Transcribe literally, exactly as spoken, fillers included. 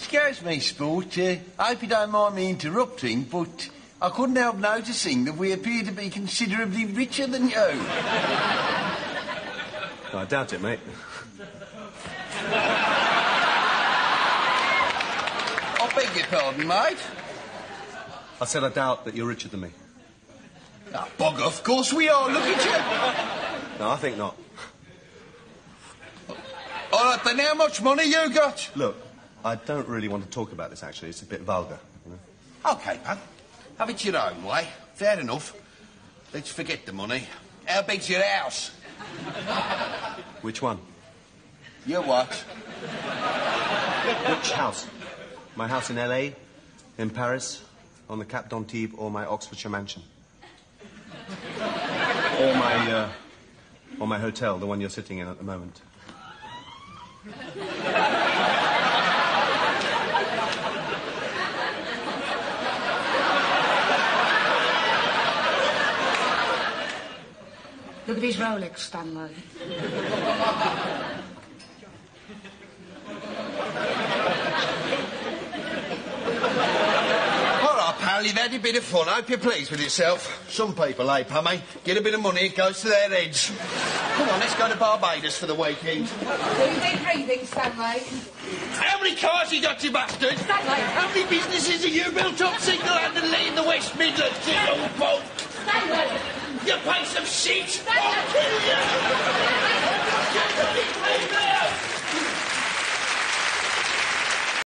excuse me, Sport. Uh, I hope you don't mind me interrupting, but I couldn't help noticing that we appear to be considerably richer than you. I doubt it, mate. I beg your pardon, mate. I said I doubt that you're richer than me. Oh, bog, of course we are. Look at you. No, I think not. All right, then, how much money you got? Look, I don't really want to talk about this, actually. It's a bit vulgar, you know? OK, man. Have it your own way. Fair enough. Let's forget the money. How big's your house? Which one? Your what? Which house? My house in L A, in Paris, on the Cap d'Antibes, or my Oxfordshire mansion? Or my, uh, or my hotel, the one you're sitting in at the moment? Look at his Rolex, Stanley. All right, pal, you've had a bit of fun. Hope you're pleased with yourself. Some people, eh, Pummy? Get a bit of money, it goes to their heads. Come on, let's go to Barbados for the weekend. Do you think breathing, Stanley? How many cars you got, you bastard? Stanley! How many businesses have you built up single-handedly in the West Midlands, you young folk? Stanley! You piece of shit! Stanley! I'll kill you!